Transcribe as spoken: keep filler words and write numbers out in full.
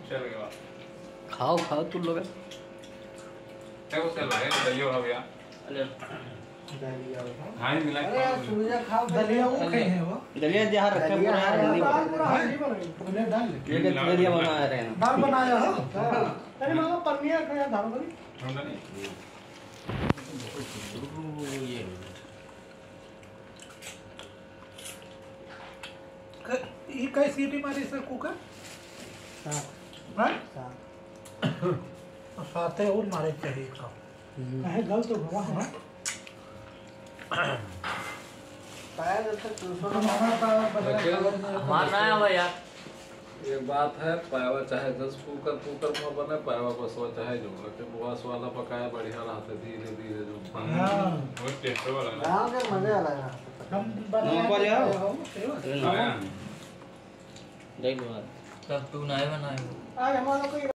चल गया खाओ खाओ तुम लोग है वो चल रहा है दलिया हो गया अरे दलिया हाँ ही मिला अरे यार सूर्य खाओ दलिया वो खाए हैं वो दलिया जहाँ रखे पूरा यार हिंदी दाल में पूरा हल्दी बनाई तूने डाल ये क्या दलिया बना रहे हैं दाल बनाया है अरे मामा पन्निया खाया दाल बनी होगा नहीं ये ये कई सीटी मारी सर कुकर हां साथे और मारे चाहिए का है गलत तो हुआ है पाया जब तक दूसरा मामा का मारना है भाई यार एक बात है पावा चाहे दस कुकर कुकर में बने पावा बसवा चाहे जो के बुआस वाला पकाया बढ़िया रहते धीरे धीरे जो हां वो टेस्ट वाला ना गांव के मजे अलग है हम नमक वाले आओ। बनाया देख लो तब तू नहीं बनाए आज हमारा कोई